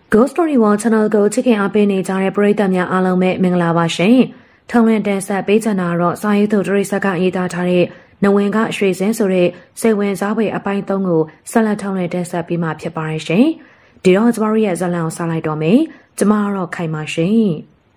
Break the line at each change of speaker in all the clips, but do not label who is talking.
Ghost Story One Channel ကိုချစ်ခင်အားပေးနေကြတဲ့ပရိသတ်များအားလုံးပဲမင်္ဂလာပါရှင်။ထုံလင်းတင်ဆက်ပေးချင်တာတော့စာရေးသူဒရိစကရေးသားထားတဲ့နဝင်ကရွှေစင်းဆိုတဲ့စိတ်ဝင်စားဖွယ်အပိုင်း3ကိုဆက်လက်ထုံလင်းတင်ဆက်ပေးမှာဖြစ်ပါတယ်ရှင်။ဒီတော့ကျမတို့ရဲ့ဇာတ်လမ်းကိုစလိုက်တော့မယ်။ကျမကတော့ခိုင်ပါရှင်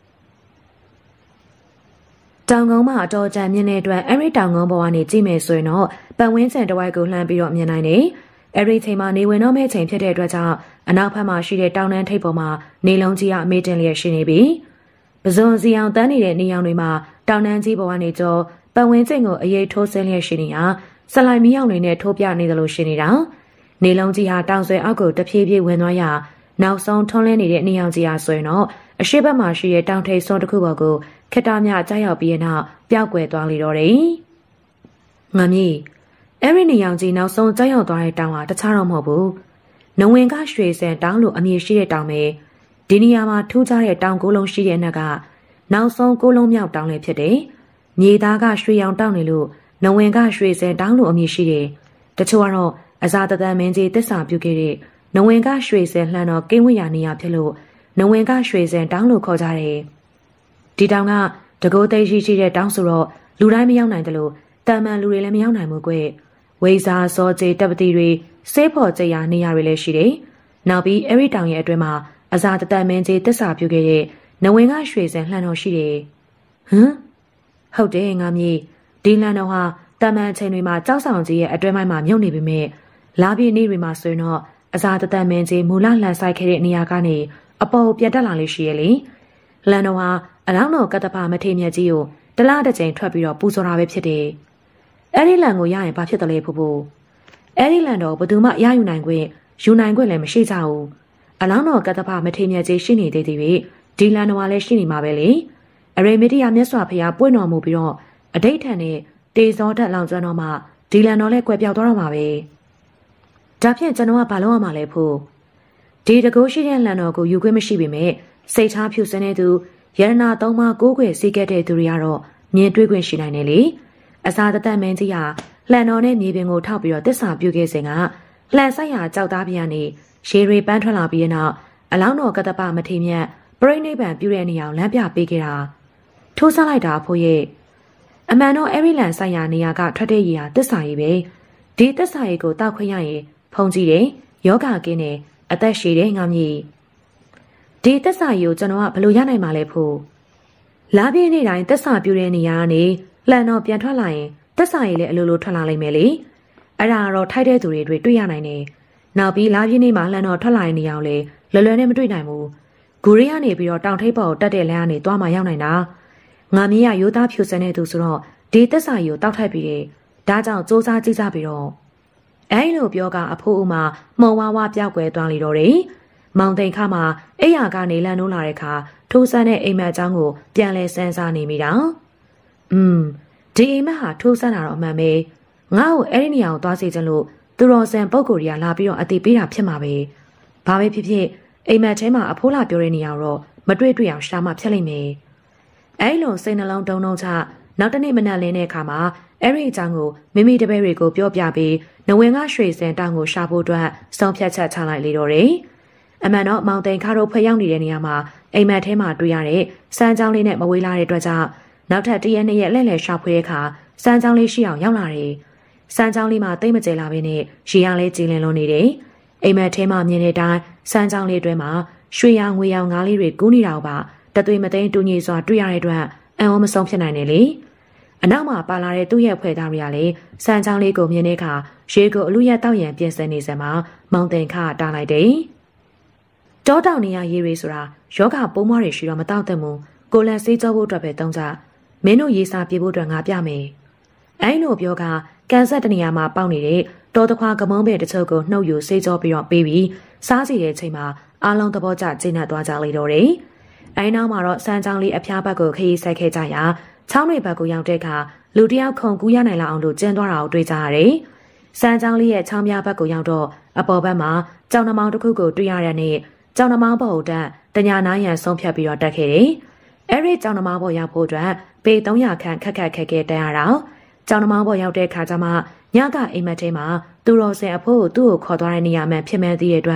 ။တောင်ကုန်းမှာအတော်ကြံမြင့်တဲ့အတွက်အဲ့ဒီတောင်ကုန်းပေါ်ကနေကြည့်မယ်ဆိုရင်တော့ပတ်ဝန်းကျင်တစ်ဝိုက်ကိုလှမ်းပြီးတော့မြင်နိုင်တယ်။အဲ့ဒီချိန်မှာနေဝင်တော့မယ့်ချိန်ဖြစ်တဲ့အတွက်ကြောင့်အနောက်ဘက်မှာရှိတဲ့တောင်တန်းထိပ်ပေါ်မှာနေလုံးကြီးကအမေးတင်လျက်ရှိနေပြီ။ပဇွန်စီအောင်တန်းနေတဲ့နေရောင်တွေမှာတောင်တန်းကြီးပေါ်ကနေကျော်ပတ်ဝန်းကျင်ကိုအရေးထိုးဆင်းလျက်ရှိနေတာဆလိုင်မီရောင်တွေနဲ့ထိုးပြနေသလိုရှိနေတာ။နေလုံးကြီးဟာတောင်ဆွဲအောက်ကိုတဖြည်းဖြည်းဝင်သွားရာနောက်ဆုံးထွန်းလင်းနေတဲ့နေရောင်ကြီးဟာဆိုရင်တော့အရှိတ်ဘက်မှာရှိတဲ့တောင်ထိပ်စွန်းတစ်ခုပေါ်ကိုခက်တားမြကြားရောက်ပြီးနောက်ပျောက်ကွယ်သွားလေတော့တယ်။ငါမီအဲ့ဒီနေရောင်ကြီးနောက်ဆုံးကြားရောက်သွားတဲ့တောင်ဟာတခြားတော့မဟုတ်ဘူး။နဝင်ကရွှေစံတောင်လို့အမည်ရှိတဲ့တောင်ပဲဒီနေရာမှာထူးခြားတဲ့တောင်ကိုလုံးရှိတဲ့အနက်ကနောက်ဆုံးကိုလုံးမြောက်တောင်လည်းဖြစ်တယ်။မြေသားကရွှေရောင်တောင်နေလို့နဝင်ကရွှေစံတောင်လို့အမည်ရှိတယ်။တချို့ကတော့အဇာတတန်မင်းကြီးတစ္ဆာပြုခဲ့တဲ့နဝင်ကရွှေစံလှန်တော်ကိန်းဝရနေရဖြစ်လို့နဝင်ကရွှေစံတောင်လို့ခေါ်ကြတယ်။ဒီတောင်ကတကိုးသိရှိတဲ့တောင်ဆိုတော့လူတိုင်းမရောက်နိုင်တယ်လို့တာမန်လူတွေလည်းမရောက်နိုင်ဘူးကွ။ဝိဇာစောကျေတပ်ပတိတွေစေးဖို့ကြရာနေရာတွေလည်းရှိတယ်။နောက်ပြီးအဲ့ဒီတောင်ရဲ့အတွင်းမှာအဇာတတန်မင်းကြီးတစ္ဆာပြုခဲ့တဲ့နဝင်ကရွှေစံလှန်တော်ရှိတယ်။ဟမ်ဟုတ်တယ်ငါမြေဒီလှန်တော်ဟာတာမန်ချိန်တွေမှာကြောက်ဆောင်ကြီးရဲ့အတွင်းပိုင်းမှာမြုပ်နေပေမဲ့လာပြည့်နေ့တွေမှာဆိုရင်တော့အဇာတတန်မင်းကြီးမူလလှန်ဆိုင်ခဲ့တဲ့နေရာကနေအပေါ်ပြတ်တက်လာလေးရှိရလေ။လှန်တော်ဟာအလောင်းတော်ကတ္တပမထေမြတ်ကြီးကိုတလားတစ်ချိန်ထွက်ပြီးတော့ပူဇော်တာပဲဖြစ်တယ်။အဲ့ဒီလန်ကိုရရင်ဘာဖြစ်တယ်လဲဖို့အဲ့ဒီလန်တော်ဘယ်သူမှရယူနိုင်ခွင့်ယူနိုင်ခွင့်လည်းမရှိကြဘူးအလောင်းတော်ကတ္တပမထေမြတ်ကြီးရှိနေသေးသေးပြီဒီလန်တော်ကလည်းရှိနေမှာပဲလေအရေမီဒီယာမြတ်စွာဘုရားပွင့်တော်မူပြီးတော့အဋိဋ္ဌံနဲ့တေဇောဓာတ်လောင်ကျွမ်းတော်မှာဒီလန်တော်လည်းကွယ်ပြောက်သွားတော့မှာပဲဒါဖြင့်ကျွန်တော်ကဘာလုပ်ရမှာလဲဖို့ဒီတကူရှိတဲ့လန်တော်ကိုယူခွင့်မရှိပေမဲ့စိတ်ထားဖြူစင်းတဲ့သူယရနာသုံးပါးကိုးကွယ်စီးခဲ့တဲ့သူတွေကတော့မြင်တွေ့ခွင့်ရှိနိုင်တယ်လေအစာတသက်မင်းကြီးဟာလှန်တော်နဲ့မြေပြင်ကိုထောက်ပြီးတော့တစ္ဆာပြုခဲ့စဉ်ကလှန်ဆိုင်ရာကြောက်သားပြားနေရေတွေပန်းထွက်လာပြီးတဲ့နောက်အလောင်းတော်ကတ္တပမထေမြတ်ပြိဋိဘံပြုတဲ့နေရာကိုလမ်းပြပေးခဲ့တာထိုးစားလိုက်တာဖို့ရဲ့အမှန်တော့အဲ့ဒီလန်ဆိုင်ရာနေရာကထွက်တဲ့ရေဟာတစ္ဆာရေပဲဒီတစ္ဆာရေကိုတောက်ခွင့်ရရင်ဖုံကြည့်တယ်ယောဂကင်းတယ်အသက်ရှည်တယ်ငါမြေဒီတစ္ဆာရေကိုကျွန်တော်ကဘယ်လိုရနိုင်မှာလဲဖို့လာပြည့်နေ့တိုင်းတစ္ဆာပြုတဲ့နေရာကနေလှန်တော်ပြန်ထွက်လာရင်တက်စာရည်လည်းအလိုလိုထွက်လာလိမ့်မယ်လေအဲ့ဒါကတော့ထိုက်တဲ့သူတွေတွေ့ရနိုင်တယ်နောက်ပြီးလာပြင်းနေမှာလှန်တော်ထွက်လာတဲ့နေရာကိုလည်းလွယ်လွယ်နဲ့မတွေ့နိုင်ဘူးဂူရီကနေပြီးတော့တောင်ထိပ်ပေါ်ကိုတက်တဲ့လမ်းကနေသွားမှရောက်နိုင်တာငါမြေးရရိုးသားဖြူစင်တဲ့သူဆိုတော့ဒီတက်စာရည်ကိုတောက်ထိုက်ပြီးတယ်ဒါကြောင့်စူးစမ်းကြည့်ကြပြီးတော့အဲ့လိုပြောကအဖိုးဦးမှာမှုံဝါဝပြောက်ွယ်သွားလိတော့တယ်မောင်တိန်ခါမှာအိယာကနေလန်နိုးလာတဲ့အခါထိုးဆန်းတဲ့အိမ်မက်အကြောင်းကိုပြန်လဲစမ်းစားနေမိတာဒီအိမ်မက်ဟာထိုးဆန်းတာတော့အမှန်ပဲငါ့ကိုအဲ့ဒီနေရာကိုသွားစေချင်လို့သူတော်စံပုဂ္ဂိုလ်တွေကလာပြီးတော့အတိပေးတာဖြစ်မှာပဲဘာပဲဖြစ်ဖြစ်အိမ်မက်ထဲမှာအဖိုးလာပြောတဲ့နေရာတော့မတွေ့အောင်ရှာမှဖြစ်လိမ့်မယ်အဲ့လိုစိတ်နှလုံးတုံချနောက်တနေ့မနက်လင်းတဲ့အခါမှာအဲ့ဒီအကြောင်းကိုမိမိတပည့်တွေကိုပြောပြပြီးနဝင်ကရွှေစံတောင်ကိုရှာဖို့အတွက်ဆုံးဖြတ်ချက်ချလိုက်လေတော့တယ်အမှန်တော့မောင်တိန်ခါတို့ဖွဲ့ရောက်နေတဲ့နေရာမှာအိမ်မက်ထဲမှာတွေ့ရတဲ့စမ်းချောင်းလေးနဲ့မဝေးလာတဲ့အတွက်ကြောင့်နောက်ထပ်တရက်နှစ်ရက်လှည့်လည်ရှာဖွေတဲ့အခါစမ်းချောင်းလေးရှိအောင်ရောက်လာတယ်။စမ်းချောင်းလေးမှာတိတ်မကျလာဘဲနဲ့ရေရလေးကြည်လင်လွန်နေတယ်။အိမ်မက်ထဲမှာမြင်တဲ့အတိုင်းစမ်းချောင်းလေးအတွင်းမှာရွှေရောင်ငွေရောင်ငါးလေးတွေကူးနေတာပါတသွေးမသိမ်းတူညီစွာတွေ့ရတဲ့အတွက်အံ့ဩမဆုံးဖြစ်နိုင်တယ်လေ။အနောက်မှာပါလာတဲ့သူ့ရဲ့ဖွဲ့သားတွေကလည်းစမ်းချောင်းလေးကိုမြင်တဲ့အခါရေကိုအလူရက်တောက်ရန်ပြင်ဆင်နေစမှာမောင်တင်ခါတားလိုက်တယ်။တောတောင်နေရရေတွေဆိုတာယောဂပိုးမွားတွေရှိတော့မတောက်တဲ့မူကိုလန်စေးကြောဖို့အတွက်ပဲတုံးကြမင်းတို့ရေးစားပြေဖို့အတွက်ငါပြမယ်။အဲ့လိုပြောကကန်ဆက်တနေရာမှာပေါက်နေတဲ့တောတခွာကမုံပဲတချို့ကိုနှုတ်ယူစေးကြောပြီးတော့ပေးပြီးစားစီတဲ့ချိန်မှာအားလုံးသဘောကျကျဉ်းနှံ့သွားကြလေတော့တယ်။အဲ့နောက်မှာတော့စမ်းချောင်းလေးအဖျားဘက်ကိုခရီးဆက်ခဲ့ကြရာချောင်းတွေဘက်ကိုရောက်တဲ့အခါလူတယောက်ခုန်ကူးရနိုင်လောက်အောင်လို့ကျင်းသွားတာကိုတွေ့ကြရတယ်။စမ်းချောင်းလေးရဲ့ချောင်းပြဘက်ကိုရောက်တော့အပေါ်ဘက်မှာကြောင်နှမောင်းတစ်ခုကိုတွေ့ရတဲ့နေ့ကြောင်နှမောင်းပေါ်တက်တညာနားရန်ဆုံးဖြတ်ပြီးတော့တက်ခဲ့တယ်။အဲ့ဒီကြောင်နှမောင်းပေါ်ရောက်ဖို့အတွက်ပေ300ခန့်ခက်ခဲတန်းရတော့ကျောင်းနှမောင်းပေါ်ရောက်တဲ့ခါကျမှညကအိမ်မက်ထဲမှာသူတော်စင်အဖိုးကိုသူ့ကိုခေါ်သွားတဲ့နေရာမှန်ဖြစ်မဲ့သေးတဲ့အတွက်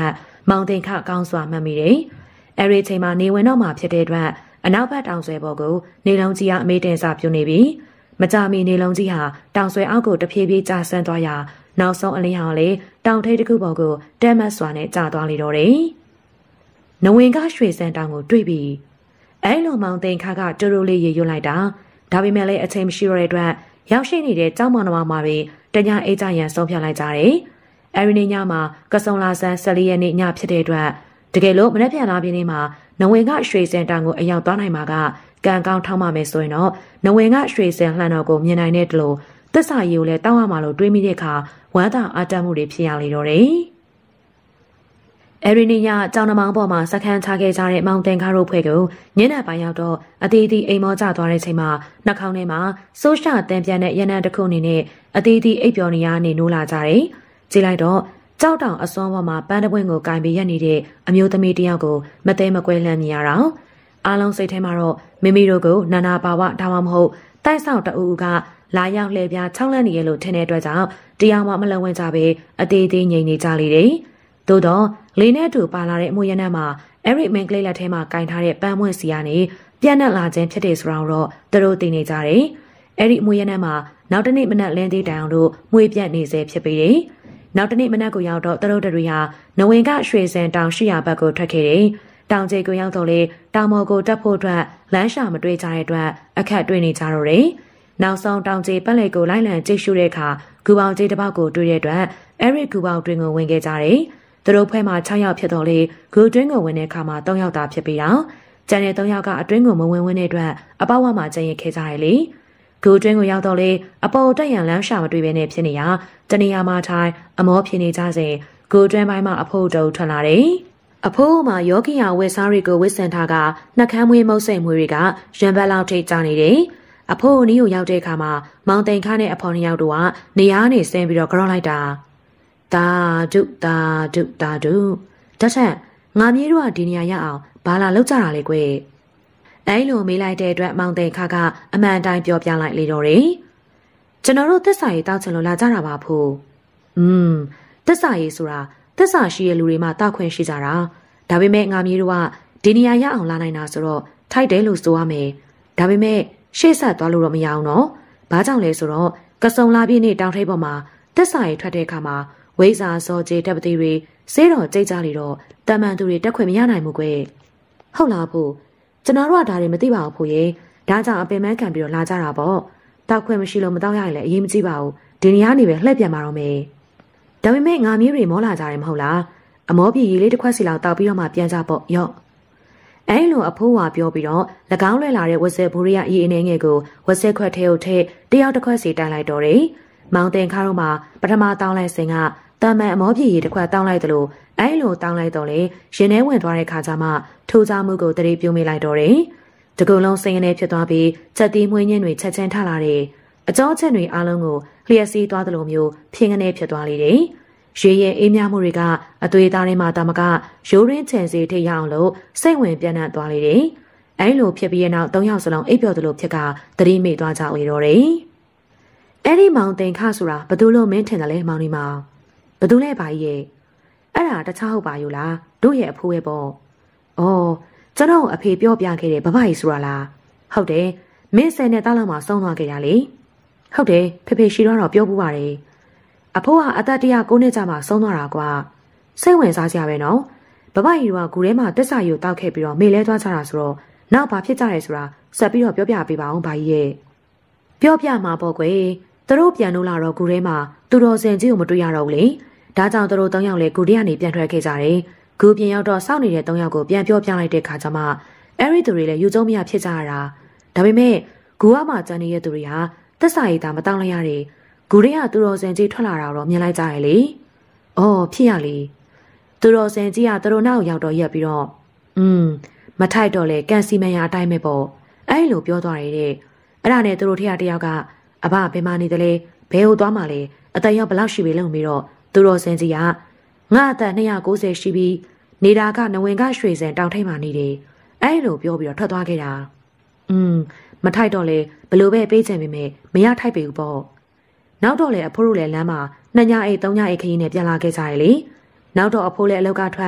မောင်တင်ခကောင်းစွာမှတ်မိတယ်။အဲဒီချိန်မှာနေဝင်တော့မှဖြစ်တဲ့အတွက်အနောက်ဘက်တောင်ဆွဲပေါ်ကိုနေလုံးကြီးကအမေးတင်စာပြုနေပြီ။မကြမီနေလုံးကြီးဟာတောင်ဆွဲအောက်ကိုတဖြည်းဖြည်းကျဆင်းသွားရာနောက်ဆုံးအလင်းဟာလေတောင်ထိပ်တစ်ခုပေါ်ကိုတဲမတ်စွာနဲ့ကျသွားလေတော့တယ်။နဝင်ကရွှေစံတောင်ကိုတွေ့ပြီးအဲလိုမောင်တင်ခါကတူတူလေးရေရွတ်လိုက်တာဒါပေမဲ့လည်းအချိန်မရှိတော့တဲ့အတွက်ရောက်ရှိနေတဲ့ကျောင်းမောင်နှမမှာပဲတညအိတ်ကြရန်ဆုံးဖြတ်လိုက်ကြတယ်။အဲဒီနေ့ညမှာကစုံလာဆန်း14ရက်နေ့ညဖြစ်တဲ့အတွက်တကယ်လို့မနေ့ပြန်လာပြင်းနေမှာနဝင်ကရွှေစံတောင်ကိုအရောက်သွားနိုင်မှာကကံကောင်းထောင်းမှမယ်ဆိုရင်တော့နဝင်ကရွှေစံလှန်တော်ကိုမြင်နိုင်တဲ့တလို့သစ္စာရည်ကိုလည်းတောင်းရမှာလို့တွေးမိတဲ့အခါဝမ်းသာအားတတ်မှုတွေဖြစ်ရလေတော့တယ်။အဲဒီနေ့ညကျောင်းနှမောင်းပေါ်မှာစခန်းချခဲ့ကြတဲ့မောင်တင်ကားတို့ဖွဲ့ကိုညနေပိုင်းရောက်တော့အတီးတီးအိမ်မောကျသွားတဲ့ချိန်မှာနှာခေါင်းထဲမှာဆိုးရှာတန်ပြန်တဲ့ရနံတစ်ခုအနေနဲ့အတီးတီးအိပ်ပျော်နေရနေနိုးလာကြတယ်။ကြည့်လိုက်တော့ကြောက်တောင်အစွန်းပေါ်မှာပန်းတပွင့်ကိုကင်ပြီးရက်နေတဲ့အမျိုးသမီးတယောက်ကိုမသေးမကွဲလှမ်းမြင်ရတာ။အားလုံးစိတ်ထဲမှာတော့မိမိတို့ကိုနာနာပါဝဒါမှမဟုတ်တိုက်ဆောင်တူကလာရောက်လှည့်ပြားချောင်းလန့်နေရလို့ထင်တဲ့အတွက်ကြောင့်တရားမှမလုံဝင်ကြပဲအသေးသေးငြိမ်နေကြလေတယ်။သို့တော့လေးနဲ့တူပါလာတဲ့အမွေရနံမှာအဲ့ဒီမင်္ဂလိလက်ထဲမှာကင်ထားတဲ့ပန်းမွင့်စီကနေပြန့်နှံ့လာခြင်းဖြစ်တယ်ဆိုတာတော့သူတို့သိနေကြတယ်။အဲ့ဒီအမွေရနံမှာနောက်တနေ့မနက်လင်းသေးတိုင်အောင်လို့မွေပြန့်နေစေဖြစ်ပေတယ်။နောက်တနေ့မနက်ကိုရောက်တော့သူတို့တွေဟာနဝင်ကရွှေစံတောင်ရှိရာဘက်ကိုထွက်ခဲ့တယ်။တောင်ကျိတ်ကိုရောက်တော့လေတောင်မော်ကိုတက်ဖို့အတွက်လမ်းရှာမတွေ့ကြတဲ့အတွက်အခက်တွေ့နေကြတော့တယ်။နောက်ဆုံးတောင်ကျိတ်ပတ်လည်ကိုလိုက်လံကြည့်ရှုတဲ့အခါဂူပေါင်ကျိတ်တစ်ပေါက်ကိုတွေ့တဲ့အတွက်အဲ့ဒီဂူပေါင်တွင်ကိုဝင်ခဲ့ကြတယ်။သူတို့ဖွဲ့မှာ6ယောက်ဖြစ်တော့လေဂူတွင်းကိုဝင်တဲ့အခါမှာ3ယောက်သာဖြစ်ပြီးတော့ကျန်တဲ့3ယောက်ကအတွင်းကိုမဝင်တဲ့အတွက်အပေါက်ဝမှာကျန်ရင်ခဲ့ကြရလေဂူတွင်းကိုရောက်တော့လေအပေါ်တက်ရန်လမ်းရှာမတွေ့ဘဲနဲ့ဖြစ်နေရတနေရာမှာထိုင်အမောဖြစ်နေကြစဉ်ဂူတွင်းပိုင်းမှာအဖို့တုံထွက်လာတယ်အဖိုးမှာယောဂီယာဝက်စားတွေကိုဝစ်စင်ထားကနှကမ်းမွေးမုတ်စိမ်မွေးတွေကရံဘက်လောက်ထိကျနေတယ်အဖိုးအနီးကိုရောက်တဲ့အခါမှာမောင်တိန်ခါနဲ့အဖော်နှစ်ယောက်တို့ကနေရာနေဆင်းပြီးတော့ကြောက်လိုက်တာတာဒုတာဒုတာဒုတထက်ငါမြေးတို့ကဒီနေရာရအောင်ဘာလာလောက်ကြတာလဲကွယ်အဲလိုမေးလိုက်တဲ့အတွက်မောင်တိန်ခါကအမှန်တိုင်းပြောပြလိုက်လေတော့တယ်ကျွန်တော်တို့သစ္စာရေးတောက်ချင်လို့လာကြတာပါဖို့သစ္စာရေးဆိုတာသစ္စာရှိတဲ့လူတွေမှတောက်ခွင့်ရှိကြတာဒါပေမဲ့ငါမြေးတို့ကဒီနေရာရအောင်လာနိုင်တာဆိုတော့ထိုက်တယ်လို့ဆိုရမယ်ဒါပေမဲ့ရှေ့ဆက်သွားလို့တော့မရအောင်နော်ဘာကြောင့်လဲဆိုတော့ကစုံလာပြည့်နေ့တောင်ထိပ်ပေါ်မှာသစ္စာရေးထွက်တဲ့အခါမှာဝိဇ္ဇာစောကျေတပ်ပတိတွေစေးတော်ကြိတ်ကြလေတော့တမန်သူတွေတက်ခွင့်မရနိုင်ဘူးကွယ်ဟုတ်လားဖို့ကျွန်တော်တို့ကဒါတွေမသိပါဘူးဖို့ရေဒါကြောင့်အပင်ပန်းခံပြီးတော့လာကြတာပေါ့တောက်ခွင့်မရှိလို့မတောက်ရရင်လည်းအရေးမကြီးပါဘူးဒီနေရာနေပဲလှည့်ပြန်มาတော့မယ်ဒါပေမဲ့ငါမျိုးတွေမောလာကြတယ်မဟုတ်လားအမောပြေးလေးတစ်ခွက်စီလောက်တောက်ပြီးတော့မှပြန်ကြပေါ့ရော့အဲလိုအဖိုးဝါပြောပြီးတော့၎င်းလွှဲလာတဲ့ဝက်ဆက်ဘူရီယာအီအနေငယ်ကိုဝက်ဆက်ခွက်ထဲကိုထည့်တယောက်တစ်ခွက်စီတိုင်လိုက်တော့တယ်မောင်တင်ခါတော့မှပထမတောင်းလိုက်စဉ်ကတာမန်အမောပြေးတစ်ခွက်တောင်းလိုက်တယ်လို့အဲလိုတောင်းလိုက်တော့လေရင်ထဲဝင်သွားတဲ့ခါကျမှထိုးစားမှုကိုတရေပြုံးမိလိုက်တော့တယ်တကုံလုံးစိန်ကနေဖြစ်သွားပြီးချက်တီးမွေးညင်းတွေချက်ချင်းထလာတယ်အကြောချက်တွေအားလုံးကိုလျှက်စီးသွားတယ်လို့မျိုးဖြင်းကနေဖြစ်သွားလေတယ်ရေရဲ့အေးမြမှုတွေကအသွေးသားတွေမှာတာမကရိုးရင်းချန်စီထိရအောင်လို့စိတ်ဝင်ပြန့်နှံ့သွားလေတယ်အဲလိုဖြစ်ပြီးတဲ့နောက်3ယောက်စလုံးအိပ်ပျော်တယ်လို့ဖြစ်ကသတိမိသွားကြလေတော့တယ်အဲ့ဒီမောင်တင်ခဆိုတာဘသူလို့မင်းထင်တယ်လဲမောင်ဒီမောင်ဘသူလဲပါကြီးရဲ့အဲ့ဒါတခြားဟုတ်ပါယူလားတို့ရဲ့အဖိုးရဲ့ပေါ့အော်ကျွန်တော်အဖေပြောပြခဲ့တဲ့ဘဘကြီးဆိုတာလားဟုတ်တယ်မင်း10နဲ့တောက်လောက်မှဆုံးသွားခဲ့ရလေဟုတ်တယ်ဖေဖေရှိတော့ပြောပူပါတယ်အဖိုးကအသက်109နှစ်ကြာမှဆုံးသွားတာကွာစိတ်ဝင်စားစရာပဲနော်ဘဘကြီးကဂူထဲမှာတက်စာရီကိုတောက်ခဲ့ပြီးတော့မေလဲသွားကြတာဆိုတော့နောက်ဘာဖြစ်ကြရဲဆိုတာဆက်ပြီးတော့ပြောပြပေးပါအောင်ဘာကြီးရဲ့ပြောပြမှာပေါ့ကွယ်သူတို့ပြန်လို့လာတော့ဂူထဲမှာသူတော်စင်ကြီးကိုမတွေ့ရတော့ဘူးလေဒါကြောင့်သူတို့3ယောက်လည်းဂူထဲကနေပြန်ထွက်ခဲ့ကြတယ်ဂူပြင်ရောက်တော့စောင့်နေတဲ့3ယောက်ကိုပြန်ပြောပြလိုက်တဲ့ခါကျမှအဲ့ဒီသူတွေလည်းယူကျုံမရဖြစ်ကြရတာဒါပေမဲ့ဂူကမှကျန်နေတဲ့သူတွေဟာတက်စာရီသာမတောင်းလိုက်ရတယ်ဂူထဲကသူတော်စင်ကြီးထွက်လာတာတော့မြင်လိုက်ကြရလေ။အော်ဖြစ်ရလေ။သူတော်စင်ကြီးကသူတို့နောက်ရောက်တော့ရက်ပြီးတော့မထိုက်တော့လေကန်စီမန်ရအတိုင်းပဲပေါ့။အဲ့လိုပြောသွားရတဲ့။အဲ့ဒါနဲ့သူတို့ထက်တယောက်ကအဘဘယ်မှနေတယ်လဲဘယ်ဟိုသွားမှလဲအတန်ရောက်ဘလောက်ရှိပြီလဲပြီးတော့သူတော်စင်ကြီးကငါအသက်290ရှိပြီးနေတာကနဝင်ကရွှေစံတောင်ထိပ်မှနေတယ်။အဲ့လိုပြောပြီးတော့ထွက်သွားခဲ့တာ။မထိုက်တော့လေဘလို့ပဲပေးချင်ပေမဲ့မရထိုက်ပေဘူးပေါ့။နောက်တော့လေအဖိုးတို့လည်းလမ်းမှာ2ညအိတ်3ညအိတ်ခရီးနဲ့ပြန်လာခဲ့ကြရလေနောက်တော့အဖိုးလည်းအလောက်ကထွက်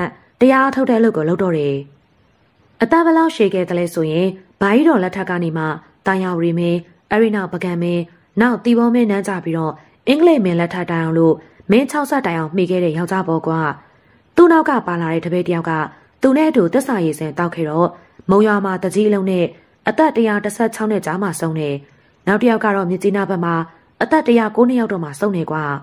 တရားထုတ်တဲ့လုပ်ကိုလုပ်တော့တယ်အသက်ဘလောက်ရှည်ခဲ့တယ်လဲဆိုရင်ဘာကြီးတော်လက်ထက်ကနေမှတာယာဝရီမင်းအဲ့ဒီနောက်ပကံမင်းနောက်တီဘောမင်းနန်းကြပြီးတော့အင်္ဂလိပ်မင်းလက်ထက်တိုင်အောင်လို့မင်း60တိုင်အောင်မှီခဲ့တဲ့ယောက်ျားပေါ်ကွာသူ့နောက်ကပါလာတဲ့တပည့်တယောက်ကသူနဲ့အတူသက်စာရည်စင်တောက်ခဲ့တော့မုံရွာမှာတကြီးလုံးနဲ့အသက်116နဲ့ကြားမှာဆုံးနေနောက်တစ်ယောက်ကတော့မြကြီးနားဘက်မှာအသက်109ယောက်တော့မှဆုံးနေကွာ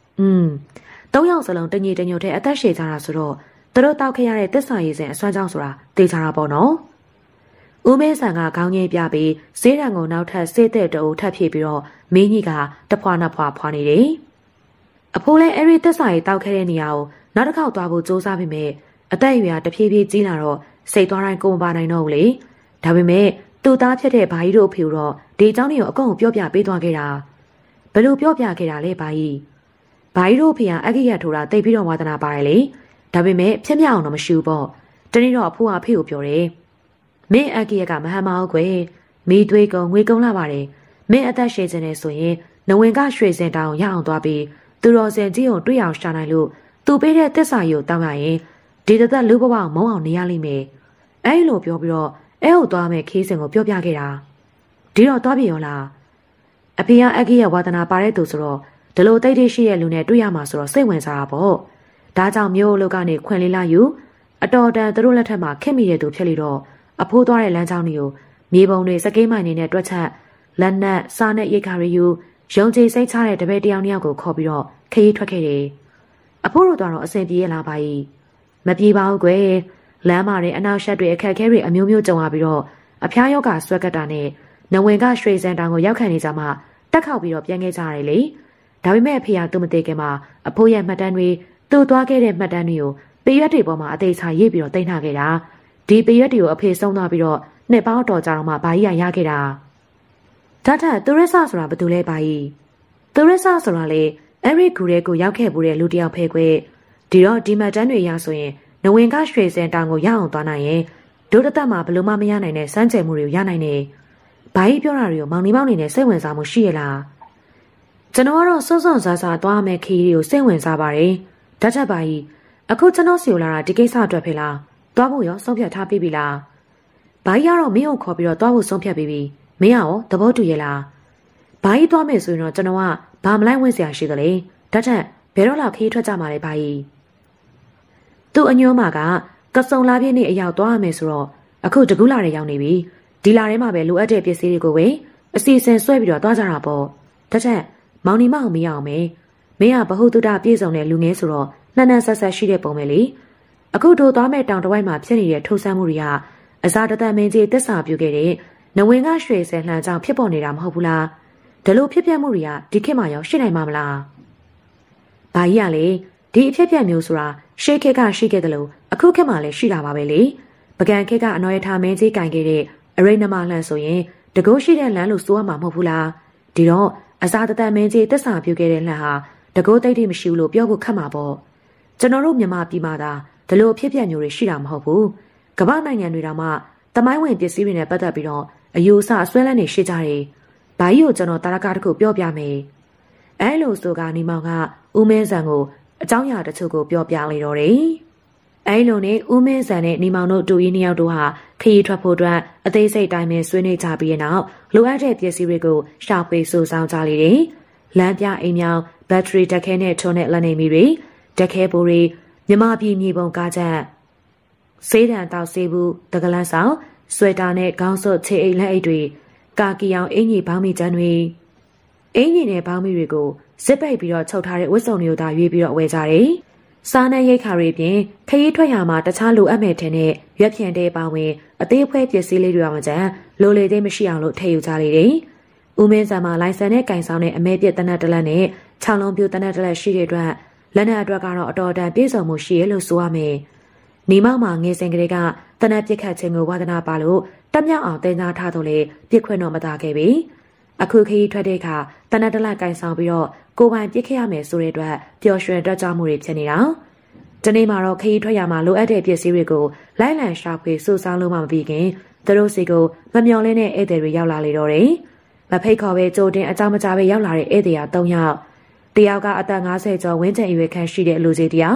3ယောက်စလုံးတညီတညွတ်တဲ့အသက်ရှည်ကြတာဆိုတော့သူတို့တောက်ခဲ့ရတဲ့သက်စာရည်စင်အစွမ်းကြောင်းဆိုတာသိကြတာပေါ့နော်ဦးမဲဆန်ကခေါင်းငယ်ပြပြီးဈေးရံကိုနောက်ထပ်စေးတဲ့တူထပ်ဖြည့်ပြီးတော့မင်းကြီးကတဖွာနှစ်ဖွာဖွာနေတယ်အဖိုးလည်းအဲ့ဒီသက်စာရည်တောက်ခဲ့တဲ့နေရာကိုနောက်တစ်ခေါက်သွားဖို့စူးစမ်းပြီးမြဲအသက်အရွယ်တဖြည်းဖြည်းကြီးလာတော့စိတ်သွားတိုင်းကိုမပါနိုင်တော့ဘူးလေဒါပေမဲ့သူ့သားဖြစ်တဲ့ဘာကြီးတို့အဖေတော့ဒီအကြောင်းတွေကိုအကုန်ပြောပြပေးသွားခဲ့တာဘယ်လိုပြောပြခဲ့တာလဲဘာကြီးတို့အဖေကအကိရထိုးတာတိတ်ပြီးတော့ဝါသနာပါတယ်လေဒါပေမဲ့ဖြစ်မြောက်အောင်တော့မရှိဘူးပေါ့တနေ့တော့အဖိုးအဖေကိုပြောတယ်မင်းအကိရကမဟန်မဟုတ်ကွယ်မိသွေးကုံငွေကုံလာပါတယ်မင်းအသက်ရှည်နေဆိုရင်နဝင်ကရွှေစင်တောင်ရအောင်သွားပြီးသူတော်စင်ကြီးကိုတွေ့အောင်ရှာနိုင်လို့သူပေးတဲ့သစ္စာကြီးကိုတောင်းရရင်ဒီသက်လူဘဝမုံအောင်နေရလိမ့်မယ်အဲ့လိုပြောပြီးတော့အဲ့ဟုတ်သွားမယ်ခီးစင်ကိုပြောပြခဲ့တာဒီတော့သွားပြီရောလားအဖေကအကိရဝါသနာပါတဲ့သူဆိုတော့ဒီလိုတိတ်တိတ်ရှိတဲ့လူနဲ့တွေ့ရမှာဆိုတော့စိတ်ဝင်စားတာပေါ့ဒါကြောင့်မျိုးလူကနေခွင်လေးလာယူအတော်တန်သူတို့လက်ထက်မှာခက်မိတဲ့သူဖြစ်လေတော့အဖိုးသွားတဲ့လမ်းကြောင်းတွေကိုမြေပုံတွေစကိမ်းမိုင်တွေနဲ့တွက်ချက်လက်နက်စားနဲ့ရိတ်ခါရီယူရုံချေစိတ်ချတဲ့တပည့်တယောက်နှစ်ယောက်ကိုခေါ်ပြီးတော့ခရီးထွက်ခဲ့တယ်အဖိုးတို့တော့အဆင်ပြေရလားပါကြီးမပြေပါဘူးကွယ်လမ်းမာတွေအနောက်ရှက်တွေအခက်အခဲတွေအမျိုးမျိုးကြုံရပြီးတော့အဖျားယောဂဆွဲကတ်တာနဲ့နဝင်ကရွှေစံတောင်ကိုရောက်ခံနေကြမှတက်ခောက်ပြီးတော့ပြန်ခဲ့ကြရတယ်လေဒါပေမဲ့အဖေကသူမသိခင်မှာအဖိုးရဲ့မှတ်တမ်းတွေသူ့သွားခဲ့တဲ့မှတ်တမ်းတွေကိုပေရွက်တွေပေါ်မှာအသေးချာရေးပြီးတော့တင်ထားခဲ့တာဒီပေရွက်တွေကိုအဖေဆုံးသွားပြီးတော့နှစ်ပေါင်းတော်ကြာတော့မှဘာကြီးရခဲ့တာဒါထက်သူရဆဆိုတာဘာတူလဲဘာကြီးသူရဆဆိုတာလေအဲ့ဒီဂူရဲကိုရောက်ခဲ့မှုတဲ့လူတယောက်ဖဲခွဲဒီတော့ဒီမှတ်တမ်းတွေရဆိုရင်နဝင်ကရွှေစင်တောင်ကိုရအောင်သွားနိုင်ရင်ဒုတသက်မှာဘလို့မှမရနိုင်တဲ့စမ်းကြယ်မှုတွေကိုရနိုင်တယ်ဘာကြီးပြောတာတွေကိုမောင်နေမောင်နေနဲ့စိတ်ဝင်စားမှုရှိရလားကျွန်တော်ကတော့စွန့်စွန့်စားစားသွားမယ်ခီးတွေကိုစိတ်ဝင်စားပါတယ်ဓာတ်ချက်ပါကြီးအခုကျွန်တော်စီကိုလာတာဒီကိစ္စအတွက်ဖေလားသွားဖို့ရောဆုံးဖြတ်ထားပြီးပြီလားဘာကြီးကတော့မင်းကိုခေါ်ပြီးတော့သွားဖို့ဆုံးဖြတ်ပြီးပြီမင်းရောသဘောတူရဲ့လားဘာကြီးသွားမယ်ဆိုရင်တော့ကျွန်တော်ကဘာမလိုက်ဝင်စရာရှိသလဲဓာတ်ချက်ဘယ်တော့လောက်ခီးထွက်ကြမှာလဲဘာကြီးသူ့အညိုးမကကစုံလာပြည့်နေ့အရောက်သွားရမယ်ဆိုတော့အခုတကူးလာတွေရောက်နေပြီဒီလာထဲမှာပဲလိုအပ်တဲ့ပစ္စည်းတွေကိုပဲအစီအစဉ်ဆွဲပြီးတော့သွားကြတာပေါ့တစ်ချက်မောင်နီမအောင်မရအောင်မေမင်းကဘဟုတုတပြည့်စုံတဲ့လူငယ်ဆိုတော့နှံ့နှံ့ဆက်ဆက်ရှိတဲ့ပုံပဲလေအခုတို့သွားမဲ့တောင်တဝိုက်မှာဖြစ်နေတဲ့ထိုးဆန်းမှုတွေကအစားတသက်မင်းကြီးတစ္ဆာပြုခဲ့တဲ့နဝင်ကရွှေစဲလှန်ကြောင့်ဖြစ်ပေါ်နေတာမဟုတ်ဘူးလားဒီလိုဖြစ်ပျက်မှုတွေကဒီခေတ်မှာရောရှိနိုင်မှာမလားဘာကြီးကလေဒီအဖြစ်ပြက်မျိုးဆိုတာရှေးခေတ်ကရှိခဲ့တယ်လို့အခုခေတ်မှာလည်းရှိတာပါပဲလေပကံခေတ်ကအနော်ရထားမင်းကြီးကင်ခဲ့တဲ့အရိဏမလှန်ဆိုရင်တကုတ်ရှိတဲ့လမ်းလို့ဆိုရမှာမဟုတ်ဘူးလားဒီတော့အစားတသက်မင်းကြီးတစ္ဆာပြုခဲ့တဲ့လှန်ဟာတကုတ်တိတ်တိတ်မရှိဘူးလို့ပြောဖို့ခက်မှာပေါ့ကျွန်တော်တို့မြန်မာပြည်မှာဒါဒီလိုအဖြစ်ပြက်မျိုးတွေရှိတာမဟုတ်ဘူးကမ္ဘာနိုင်ငံတွေတောင်မှတမိုင်းဝင်ပစ္စည်းတွေနဲ့ပတ်သက်ပြီးတော့အယူအဆဆွဲလန်းနေရှိကြတယ်ဘာကြီးကိုကျွန်တော်တာရကတခုပြောပြမယ်အဲလိုဆိုကနေမောင်ကဦးမင်းစံကိုအကြောင်းအရာတချို့ကိုပြောပြလိုက်တော့တယ်။အဲလိုနဲ့ဦးမင်းစံနဲ့နေမောင်တို့တူကြီးနှစ်ယောက်တို့ဟာခရီးထွက်ဖို့အတွက်အသေးစိတ်တိုင်းပဲဆွေးနွေးကြပြီးတဲ့နောက်လိုအပ်တဲ့ပစ္စည်းတွေကိုရှာဖွေစုဆောင်းကြလေတယ်။လမ်းပြအိမ်မြောင်ဘက်ထရီတက်ခဲနဲ့ထုံးတဲ့လက်နေမီတွေတက်ခဲပိုးတွေမြမပြည်မြေပုံကားချက်ဆေးတံတောက်ဆေးဘူးတကလန်းဆောင်ဆွဲတာနဲ့ခေါင်းစွပ်ခြေအိမ်လက်အိတ်တွေကာကီအောင်အင်ကြီးဘောင်းမီကျန်းတွေအင်ကြီးနဲ့ဘောင်းမီတွေကိုဇစ်ပိတ်ပြီးတော့ချုပ်ထားတဲ့ဝတ်စုံတွေကိုသာရွေးပြီးတော့ဝယ်ကြတယ်။စားနဲ့ရိတ်ခါတွေပြင်ခရီးထွက်ရမှာတခြားလိုအပ်မဲ့တဲ့နဲ့ရွက်ဖြန့်တဲ့ပါဝင်အသေးဖွဲပစ္စည်းလေးတွေအောင်ကြံလိုလေသိမရှိအောင်လို့ထည့်ယူကြလေတယ်။ဦးမင်းစံမှာလိုင်ဆန်နဲ့ကင်ဆောင်တဲ့အမဲပြက်တနတ်တလက်နဲ့ခြောက်လုံးပြူတနတ်တလက်ရှိတဲ့အတွက်လက်နက်အတွက်ကတော့အတော်တန်ပြည့်စုံမှုရှိရလို့ဆိုရမယ်။နေမောက်မှာငယ်စဉ်ကလေးကတနတ်ပြစ်ခတ်ခြင်းကိုဝါသနာပါလို့တက်မြောက်အောင်တင်စားထားတော့လေပြစ်ခွင့်တော့မသားခဲ့ပြီ။အခုခရီးထွက်တဲ့အခါတနတ်တလက်ကင်ဆောင်ပြီးတော့ကိုပိုင်ပြစ်ခဲ့ရမယ်ဆိုတဲ့အတွက်ပျော်ရွှင်တက်ကြမှုတွေဖြစ်နေတာ။ဒီနေ့မှာတော့ခရီးထွက်ရမှာလိုအပ်တဲ့ပစ္စည်းတွေကိုလိုက်လံရှာဖွေစုဆောင်းလို့မှမပြီးခင်သူတို့စီကိုမမျော်လင့်တဲ့ဧည့်သည်တွေရောက်လာလေတော့တယ်။မဖိတ်ခေါ်ပဲကြိုတင်အကြောင်းမကြားပဲရောက်လာတဲ့ဧည့်သည်3ယောက်တယောက်ကအသက်50ကျော်ဝန်းကျင်အရွယ်ခန့်ရှိတဲ့လူကြီးတယောက်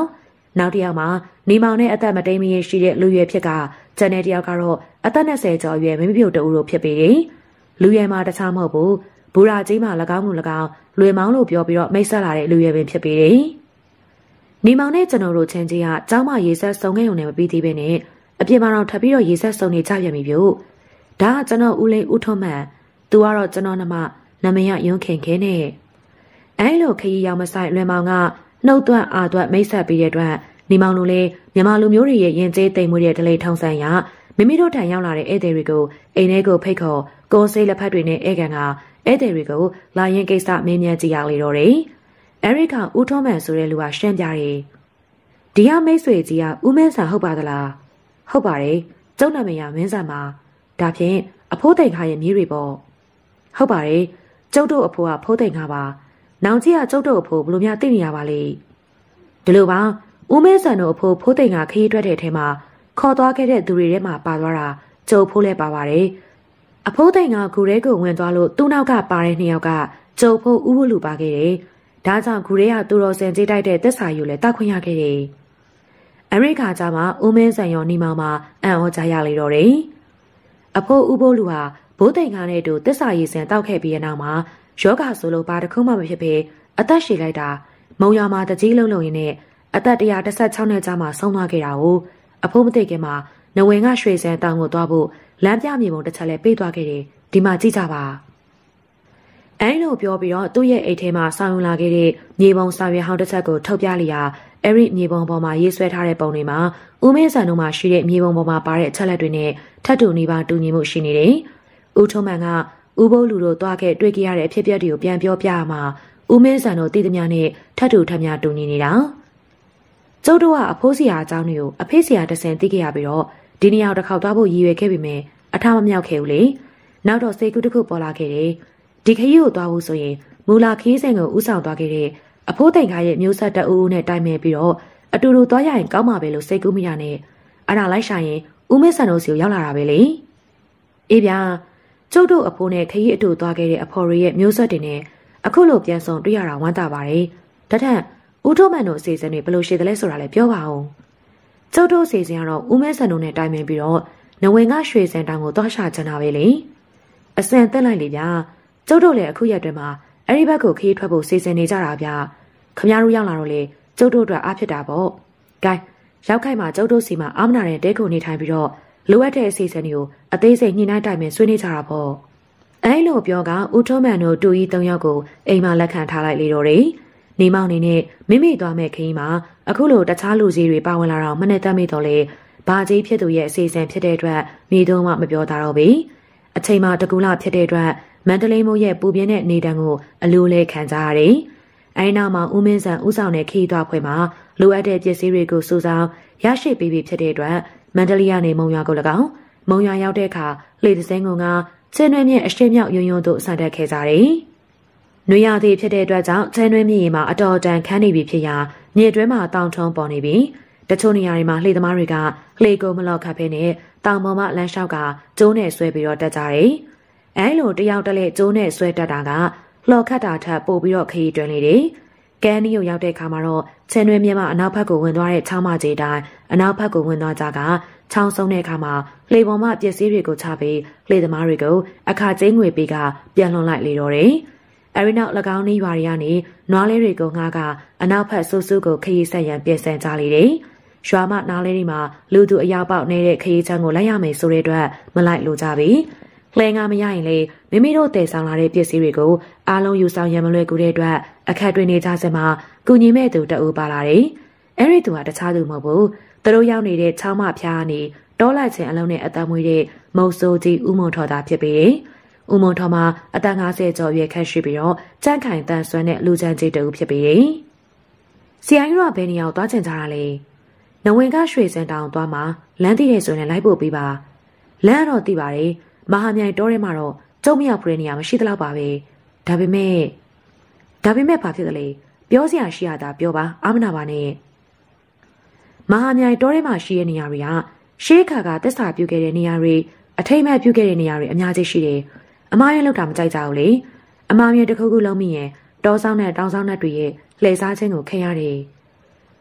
နောက်တစ်ယောက်မှာနေမောင်နဲ့အသက်မတိမ်မရင်ရှိတဲ့လူရွယ်ဖြစ်ကကျန်တဲ့တစ်ယောက်ကတော့အသက်20ကျော်အရွယ်မိမိပြုတ်တူတို့ဖြစ်ပေတယ်လူရွယ်မှာတခြားမဟုတ်ဘူးဘူရာကြီးမှာ၎င်းမှု၎င်းလွေမောင်းလို့ပြောပြီးတော့မိတ်ဆက်လာတဲ့လူရွယ်ပင်ဖြစ်ပေတယ်နေမောင်နဲ့ကျွန်တော်တို့ချင်းကြီးကကျောင်းမရေဆက်စုံခဲ့ုံနဲ့မပြီးသေးပဲနဲ့အပြင်မှာတော့ထပ်ပြီးတော့ရေဆက်စုံနေကြပြန်ပြီပြုတ်ဒါကကျွန်တော်ဦးလေးဦးထွန်းမှန်သူကတော့ကျွန်တော်နမယရုံးခင်ခဲနဲ့အဲလိုခရီးရောက်မဆိုင်လွယ်မောင်ကနှုတ်သွက်အာသွက်မိတ်ဆက်ပြီးတဲ့အတွက်နေမောင်တို့လည်းမြန်မာလူမျိုးတွေရဲ့ရင်ကျေးတိမ်မွေးတဲ့ဒလိထောင်ဆန်ရမိမိတို့ထံရောက်လာတဲ့ဧည့်သည်တွေကိုအိမ်ထဲကိုဖိတ်ခေါ်ကိုစိတ်လက်ဖက်တွေနဲ့ဧည့်ခံကဧည့်သည်တွေကိုလာရင်ကိစ္စမင်းမြန်ကြည့်ရလေတော့တယ်။အဲဒီကဦးထွန်းမှန်ဆိုတဲ့လူကရှင်းပြတယ်။ဒီဟာမိတ်ဆွေကြီးကဦးမင်းဆန်ဟုတ်ပါသလား။ဟုတ်ပါတယ်။ကျုပ်နာမည်ကမင်းဆန်ပါ။ဒါဖြင့်အဖိုးတိန်ခါရဲ့မြေးတွေပေါ့။ဟုတ်ပါတယ်။ကျုပ်တို့အဖိုးကဖိုးတိန်ခါပါ။နောင်ကြီးကကျုပ်တို့အဖိုးဘလို့များသိနေရပါလေ။ဒီလိုပါဦးမင်းဆန်တို့အဖိုးဖိုးတိန်ကခရီးထွက်တဲ့အထဲမှာခေါ်သွားခဲ့တဲ့သူတွေထဲမှာပါသွားတာကျုပ်ဖိုးလဲပါပါတယ်။အဖိုးတိန်ကဂူရဲကိုဝင်သွားလို့သူ့နောက်ကပါတဲ့နှစ်ယောက်ကကျုပ်ဖိုးဦးဝလူပါခဲ့တယ်။ဒါကြောင့်ဂူရဲကသူတော်စင်ကြေးတိုက်တဲ့သက်စာယူလဲတောက်ခွင့်ရခဲ့တယ်။အမေရိကကြမှာဦးမင်းဆန်ရောနေမောင်မှာအံ့ဩကြရလေတော့တယ်။အဖိုးဦးဘိုးလူဟာဘိုးတိန်ကနဲ့တူသက်စာရည်စင်တောက်ခဲ့ပြီးတဲ့နောက်မှာယောဂဆိုလို့ပါတခုမှမဖြစ်ဘဲအသက်ရှည်လိုက်တာမုံရွာမှာတကြီးလုံးလုံးရင်းနဲ့အသက်116နှစ်ကြာမှဆုံးသွားခဲ့တာကိုအဖိုးမသိခင်မှာနဝင်ကရွှေစံတောင်ကိုသွားဖို့လမ်းပြမြေပုံတစ်ချက်လဲပေးသွားခဲ့တယ်ဒီမှာကြည့်ကြပါအဲလိုပြောပြီးတော့သူ့ရဲ့အိတ်ထဲမှာဆောင်းလာခဲ့တဲ့မြေပုံစာရွက်ဟောင်းတစ်ချက်ကိုထုတ်ပြလိုက်ရာအဲ့ဒီမြေပုံပေါ်မှာရေးဆွဲထားတဲ့ပုံတွေမှာဦးမင်းဆန်တို့မှာရှိတဲ့မြေပုံပေါ်မှာပါတဲ့အချက်လက်တွေနဲ့ထပ်တူနေပါတူညီမှုရှိနေတယ်ဦးထုံးမှန်ကဦးဘိုးလူတို့တွားခဲ့တွေ့ကြရတဲ့အဖြစ်အပျက်တွေကိုပြန်ပြောပြရမှာဦးမင်းဆန်တို့တည်သမျှနဲ့ထပ်တူထပ်မျှတူညီနေတာကျုပ်တို့ကအဖိုးစီယာအကြောင်းတွေကိုအဖေးစီယာတဆင်သိခဲ့ရပြီးတော့ဒီနေရာတစ်ခေါက်သွားဖို့ရည်ရွယ်ခဲ့ပေမဲ့အထမမြောက်ခဲ့ဘူးလေနောက်တော့စိတ်ကူးတစ်ခုပေါ်လာခဲ့တယ်ဒီခရီးကိုသွားဖို့ဆိုရင်မူလာခီးစဉ်ကိုဥဆောင်သွားခဲ့တဲ့အဖိုးတိန်ခါရဲ့မျိုးဆက်တအူးနဲ့တိုင်ပင်ပြီးတော့အတူတူသွားရရင်ကောင်းမှာပဲလို့စိတ်ကူးမိရနဲ့အဲ့ဒါလိုက်ရှာရင်ဦးမင်းဆန်တို့စီကိုရောက်လာတာပဲလေအေးဗျာကျုပ်တို့အဖိုးနဲ့ခရီးအတူသွားခဲ့တဲ့အဖော်ရီရဲ့မျိုးဆက်တွေနဲ့အခုလိုပြန်ဆောင်တွေ့ရတာဝမ်းသာပါတယ်တထက်ဦးထုံးမှန်တို့အစီအစဉ်တွေဘယ်လိုရှိသလဲဆိုတာလည်းပြောပါအောင်ကျုပ်တို့အစီအစဉ်ကတော့ဦးမဲဆန်တို့နဲ့တိုင်ပင်ပြီးတော့နဝင်ကရွှေစံတောင်ကိုသွားရှာချင်တာပဲလေအစံတက်လိုက်လေဗျာကျုပ်တို့လည်းအခုရက်တွင်မှာအဲ့ဒီဘက်ကိုခရီးထွက်ဖို့စီစဉ်နေကြတာဗျာခမရတို့ရောက်လာတော့လေကျုပ်တို့အတွက်အားဖြစ်တာပေါ့ဂိုင်းရောက်ခိုက်မှာကျုပ်တို့စီမှာအာမနာတဲ့တဲခုနေထိုင်ပြီးတော့လိုအပ်တဲ့အစီအစဉ်တွေကိုအသေးစိတ်ညှိနှိုင်းတိုင်ပင်ဆွေးနွေးကြတာပေါ့အဲ့လိုပြောကဦးထုံးမှန်တို့တူကြီး၃ယောက်ကိုအိမ်မှာလက်ခံထားလိုက်လေတော့တယ်နေမောင်နေနဲ့မိမိသွားမဲ့ခင်းမှာအခုလိုတခြားလူကြီးတွေပါဝင်လာတော့မနဲ့တက်မိတော့လေဘာကြီးဖြစ်သူရဲ့အစီအစဉ်ဖြစ်တဲ့အတွက်မိတော့မှမပြောတာတော့ဘူးအချိန်မှာတကူလာဖြစ်တဲ့အတွက်မန္တလေးမိုးရဲ့ပူပြင်းတဲ့နေတံကိုအလိုလဲခံကြရတယ်အဲနောက်မှာဦးမင်းဆန်ဦးဆောင်တဲ့ခီးသွားဖွဲ့မှာလိုအပ်တဲ့ပစ္စည်းတွေကိုစုဆောင်းရရှိပေးပြီးဖြစ်တဲ့အတွက်မန္တလေးကနေမုံရွာကို၎င်းမုံရွာရောက်တဲ့အခါလှေသစင်းကချင်းနွဲမြင့်အရှိမြောက်ယွန်းယွန်းတို့ဆန်တက်ခဲ့ကြတယ်။နွေရာသီဖြစ်တဲ့အတွက်ကြောင့်ချင်းနွဲမြင့်ရီမှာအတော်တန်ခန်းနေပြီဖြစ်ရာမြေတွင်းမှာတောင်ထုံးပေါ်နေပြီ။တချို့နေရာတွေမှာလှေသမားတွေကလှေကိုမလော့ခတ်ဖဲနဲ့တောင်ပေါ်မှာလမ်းလျှောက်ကကျိုးနဲ့ဆွဲပြီးတော့တက်ကြတယ်။အဲလိုတယောက်တလဲကျိုးနဲ့ဆွဲတက်တာကလှော်ခတ်တာထပ်ပို့ပြီးတော့ခရီးတွင်နေတယ်။ကန်းနီကိုရောက်တဲ့အခါမှာတော့ချင်းနွဲမြင့်မှာအနောက်ဘက်ကိုဝင်သွားတဲ့ချောင်းမကြီးတိုင်းအနောက်ဘက်ကိုဝင်သွားကြကချောင်းဆုံးတဲ့အခါမှာလှေပေါ်မှာပစ္စည်းတွေကိုချပြီးလှေသမားတွေကိုအခါကျင်းငွေပေးကပြန်လွန်လိုက်လေတော့တယ်။အဲဒီနောက်၎င်းနေရွာတွေကနေနွားလေးတွေကိုငှားကအနောက်ဘက်ဆူဆူကိုခရီးဆက်ရန်ပြင်ဆင်ကြလေတယ်။ရွာမနားလေးတွေမှာလူသူအယောက်ပေါက်နေတဲ့ခရီးချမ်းကိုလိုက်ရမယ်ဆိုတဲ့အတွက်မလိုက်လို့ကြပြီ။လှေငါမရရင်လေမိမိတို့တည်ဆောင်လာတဲ့ပစ္စည်းတွေကိုအားလုံးယူဆောင်ရန်မလွယ်ကူတဲ့အတွက်အခက်တွင်နေကြစမှာကုညီမဲ့သူတအူပါလာတယ်။အဲဒီသူကတခြားသူမဟုတ်ဘူး။သူတို့ရောက်နေတဲ့ချောင်းမဖျားကနေတောလိုက်ခြင်းအလုံးနဲ့အသက်မွေးတဲ့မုတ်ဆိုးကြီးဦးမွန်ထော်သာဖြစ်ပေတယ်။ဦးမွန်ထော်မှာအသက်50ကျော်ရွယ်ခန့်ရှိပြီးတော့ကြန့်ခိုင်တန်ဆွမ်းတဲ့လူချမ်းကြီးတူဖြစ်ပေတယ်။စီအိုင်းရောဘယ်နေရာကိုသွားချင်ကြတာလဲ။နဝင်ကရွှေစံတောင်သွားမှာလမ်းသိတဲ့ဆိုရင်လိုက်ဖို့ပြီးပါ။လမ်းတော့သိပါတယ်။မဟာမြိုင်တောထဲမှာတော့ကျုံမရောက်တဲ့နေရာမရှိသလောက်ပါပဲ။ဒါပေမဲ့ဘာဖြစ်သလဲ။ပြောစရာရှိရတာပြောပါအာမနာပါနဲ့။မဟာမြိုင်တောထဲမှာရှိတဲ့နေရာတွေကရှေးခါကသက်စာပြုခဲ့တဲ့နေရာတွေအထိမ့်မဲ့ပြုခဲ့တဲ့နေရာတွေအများကြီးရှိတယ်။အမားရင်လောက်တာမကြိုက်ကြဘူးလေ။အမားရင်တစ်ခုခုလုံးမိရင်တောဆောင်နဲ့တောင်ဆောင်နဲ့တွေရဲ့လှည့်စားခြင်းကိုခင်ရတယ်။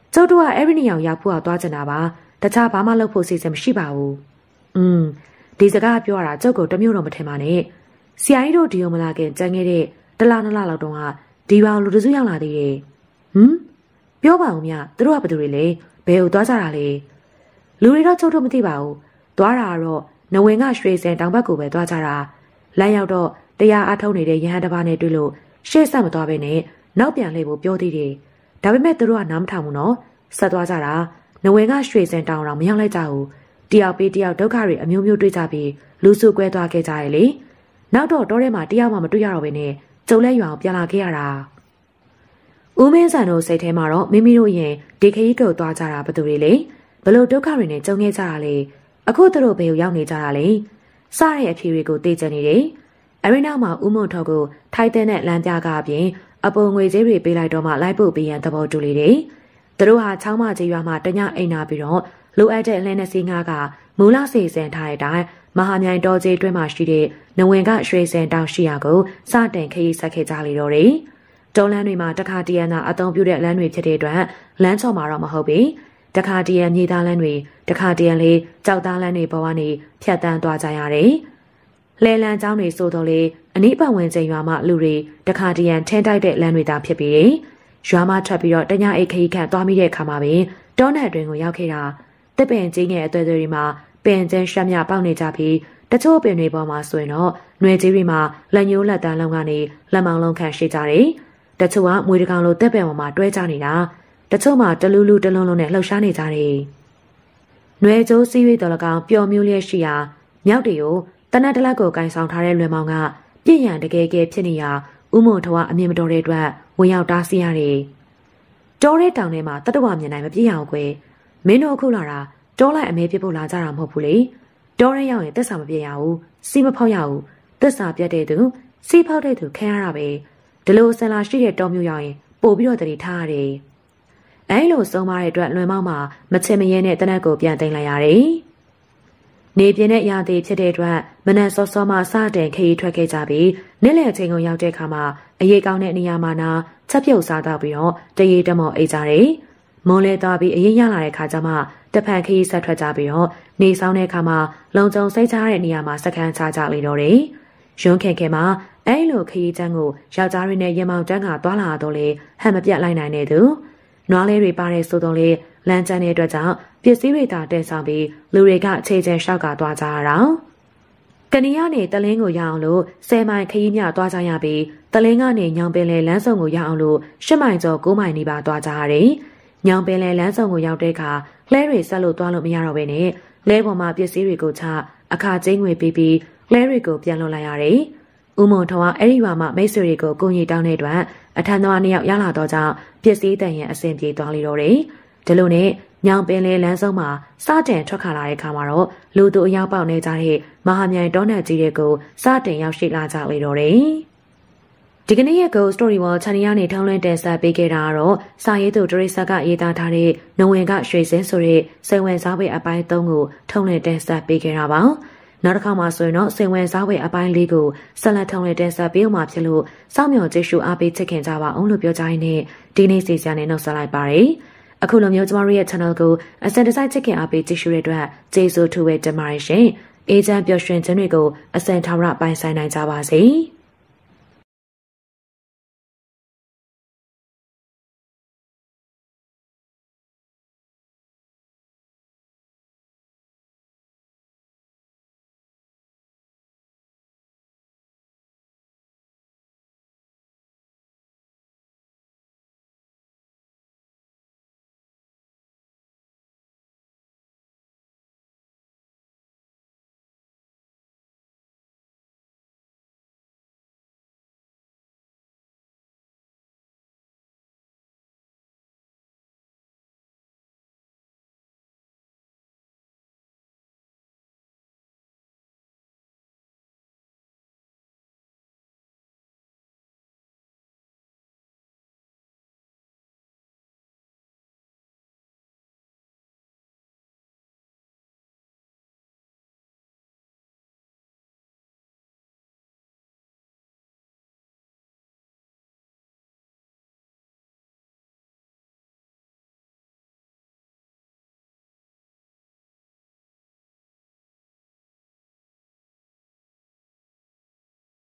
ကျုပ်တို့ကအဲ့ဒီနေရာရောက်ဖို့သွားချင်တာပါတခြားဘာမှလုပ်ဖို့စီစဉ်မရှိပါဘူးဒီစကားပြောရတာကျုပ်ကိုတမျိုးတော့မထင်ပါနဲ့ဆရာကြီးတို့ဒီယိုမလာခင်ကြံခဲ့တဲ့တလားနှစ်လလောက်တုန်းကဒီဘောင်လူတစုရောက်လာသေးတယ်ပြောပါဦးမြသူတို့ကဘယ်သူတွေလဲဘယ်ကိုသွားကြတာလဲလူတွေတော့ကျုပ်တို့မသိပါဘူးသွားတာကတော့နဝင်ကရွှေစင်တောင်ဘက်ကိုပဲသွားကြတာလမ်းရောက်တော့တရားအားထုတ်နေတဲ့ရဟန်းတစ်ပါးနဲ့တွေ့လို့ရှေ့ဆက်မသွားဘဲနဲ့နောက်ပြန်လှည့်ဖို့ပြောသေးတယ်ဒါပေမဲ့သူတို့ကနားမထောင်ဘူးနော်ဆက်သွားကြတာနဝင်ကရွှေစင်တောင်တော့မရောက်လိုက်ကြဘူးတယောက်ပြီးတယောက်ဒုက္ခတွေအမျိုးမျိုးတွေ့ကြပြီးလူစုကွဲသွားခဲ့ကြရလေနောက်တော့တောထဲမှာတယောက်မှမတွေ့ရတော့ဘဲနဲ့ကျုံလဲရွာအောင်ပြန်လာခဲ့ရတာဦးမင်းဆန်တို့စိတ်ထဲမှာတော့မိမိတို့ရင်ဒီခရီးကိုသွားကြတာဘယ်သူတွေလဲဘလို့ဒုက္ခတွေနဲ့ကြုံခဲ့ကြတာလဲအခုသူတို့ဘယ်ကိုရောက်နေကြတာလဲစတဲ့အဖြေတွေကိုသိချင်နေတယ်အရီနောက်မှာဦးမွန်ထော်ကိုထိုက်တဲ့နဲ့လမ်းပြကအပြင်အပေါ်ငွေကြေးတွေပေးလိုက်တော့မှလိုက်ဖို့ပေးရန်သဘောတူလေတယ်သူတို့ဟာချောင်းမကြီးရွာမှာတညအိမ်နာပြီးတော့လိုအပ်တဲ့အလင်းနဲ့စီငါကမူလစီစဉ်ထားတဲ့အတိုင်းမဟာမြိုင်တော်ကြီးတွင်းမှာရှိတဲ့နဝင်ကရွှေစင်တောင်ရှိရာကိုစတင်ခရီးဆက်ခဲ့ကြလေတော့တယ်တောလမ်းတွေမှာတခါတရံသာအသုံးပြုတဲ့လမ်းတွေဖြစ်တဲ့အတွက်လမ်းချော်မှာတော့မဟုတ်ပေတခါတရံမြေသားလမ်းတွေတခါတရံလေးကြောက်သားလမ်းတွေပေါ်ကနေဖြတ်တန်းသွားကြရတယ်လဲလန်းကျောင်းတွေဆိုတော့လေအနိပတ်ဝင်ချိန်ရွာမှလူတွေတခါတရံထင်းတိုက်တဲ့လမ်းတွေသာဖြစ်ပြီးရွာမှထွက်ပြီးတော့တညအိတ်ခရီးခန့်သွားမိတဲ့အခါမှာပဲတောနယ်အတွင်းကိုရောက်ခဲ့တာတစ်ပင်ကြီးငယ်အသွဲသွဲတွေမှာပင်ကျင်းရှမ်းမြပေါက်နေကြပြီးတချို့ပင်တွေပေါ်မှာဆိုရင်တော့ຫນွေကြီးတွေမှာလက်ညှိုးလက်တန်းလုံးကနေလက်မောင်းလုံးခန့်ရှိကြတယ်တချို့ကမွေတကောင်လိုတက်ပင်ပေါ်မှာတွဲကြနေတာတချို့မှတလူးလူးတလုံးလုံးနဲ့လှုပ်ရှားနေကြတယ်ຫນွေကျိုးစီးရွေးတော်လကောင်ပျော်မြူးလျက်ရှိရာမြောက်တွေကိုတနတ်တလက်ကိုကင်ဆောင်ထားတဲ့လွယ်မောင်ကပြည့်ရန်တကယ်ကဲဖြစ်နေရာဥမုံထွားအမြင်မတော်တဲ့အတွက်ဝင်ရောက်တားဆီးရတယ်။တောတဲ့တောင်ထဲမှာတတဝမြင်နိုင်မပြည့်ရအောင်ကွယ်။မင်းတို့အခုလာတာတောလိုက်အမဲပြစ်ဖို့လာကြတာမဟုတ်ဘူးလေ။တောရဲရောက်ရင်သက်စာမပြည့်ရဘူး။စီမဖောက်ရဘူး။သက်စာပြတ်တဲ့သူစီဖောက်တဲ့သူခံရတာပဲ။ဒီလိုဆန်လာရှိတဲ့တောမျိုးရောက်ရင်ပို့ပြီးတော့တတိထားရတယ်။အဲလိုဆုံးမတဲ့အတွက်လွယ်မောင်မှာမချင်မရဲနဲ့တနတ်ကိုပြန်တင်လိုက်ရတယ်။နေပြင်းတဲ့ရာသီဖြစ်တဲ့အတွက်မနက်စောစောမှစတင်ခရီးထွက်ခဲ့ကြပြီးနေ့လယ်ချိန်ကိုရောက်တဲ့အခါမှာအရေးကောင်းတဲ့နေရာမှာနာချက်ပြုတ်စားတော့ပြီးတော့တရေတမောအိတ်ကြတယ်။မွန်လဲသွားပြီးအရင်ရလာတဲ့အခါကျမှတဖန်ခရီးဆက်ထွက်ကြပြီးတော့နေဆောင်တဲ့အခါမှာလုံခြုံစိတ်ချတဲ့နေရာမှာစခန်းချကြလေတော့တယ်။ရုံးခင်ခင်မှာအဲလိုခရီးချမ်းကိုယောက်ျားတွေနဲ့ရင်မောင်တန်းကသွားလာတော့လေဟန်မပြတ်လိုက်နိုင်တဲ့သူနွားလေးတွေပါတဲ့ဆိုတော့လေလမ်းကျန်းတဲ့အတွက်ကြောင့်ပစ္စည်းတွေတာတင်ဆောင်ပြီးလူတွေကအခြေချင်ရှောက်ကသွားကြရတာ။ကနီကနေတလင်းကိုရအောင်လို့10မိုင်ခရီးမြသွားကြရပြီးတလင်းကနေညောင်ပင်လေလမ်းစုံကိုရအောင်လို့10မိုင်ကျော်9မိုင်နီးပါးသွားကြရတယ်။ညောင်ပင်လေလမ်းစုံကိုရောက်တဲ့အခါလှဲတွေဆက်လို့သွားလို့မရတော့ဘဲနဲ့လဲပေါ်မှာပစ္စည်းတွေကိုချအခါကျင်းငွေပေးပြီးလှဲတွေကိုပြန်လွှတ်လိုက်ရတယ်။ဦးမုံထော်ကအဲ့ဒီမှာမှမိတ်ဆွေတွေကိုကိုကြီးတောင်းတဲ့အတွက်အထမ်းသွား2ယောက်ရလာတော့ကြောင့်ပစ္စည်းတန်ရင်အဆင်ပြေသွားလေတော့တယ်။ဒီလိုနဲ့ညောင်ပင်လေလမ်းဆုံးမှာစတင်ထွက်ခါလာတဲ့အခါမှာတော့လူသူအယောက်ပေါက်နေကြတဲ့မဟာမြိုင်တောနယ်ကြီးတွေကိုစတင်ရောက်ရှိလာကြလေတော့တယ်။ဒီကနေ့ရဲ့ Go Story Wall Channel ကနေထောင်းလွှင့်တင်ဆက်ပေးခဲ့တာကတော့စာရေးသူဒရိဆက်ကရေးသားထားတဲ့နဝင်ကရွှေစင်းဆိုတဲ့စိန်ဝင်စားပွဲအပိုင်း3ကိုထုံးလွှင့်တင်ဆက်ပေးခဲ့တာပါ။နောက်တစ်ခါမှဆိုရင်တော့စိန်ဝင်စားပွဲအပိုင်း4ကိုဆက်လက်ထုံးလွှင့်တင်ဆက်ပေးအောင်မှာဖြစ်လို့စောင့်မျှော်ကြည့်ရှုအားပေးချစ်ခင်ကြပါအောင်လို့ပြောကြရင်းနဲ့ဒီနေ့စီစဉ်နေနှုတ်ဆက်လိုက်ပါတယ်။အခုလိုမျိုးကျမတို့ရဲ့ channel ကိုအစင်တစိုက်ချစ်ခင်အားပေးကြည့်ရှုတဲ့အတွက်ကျေးဇူးထူးပဲတင်ပါတယ်ရှင်။အေဂျင့်ပျော်ရွှင်ခြင်းတွေကိုအစင်ထာဝရပိုင်ဆိုင်နိုင်ကြပါစေ။